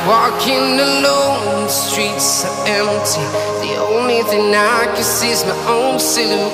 Walking alone, the streets are empty. The only thing I can see is my own silhouette.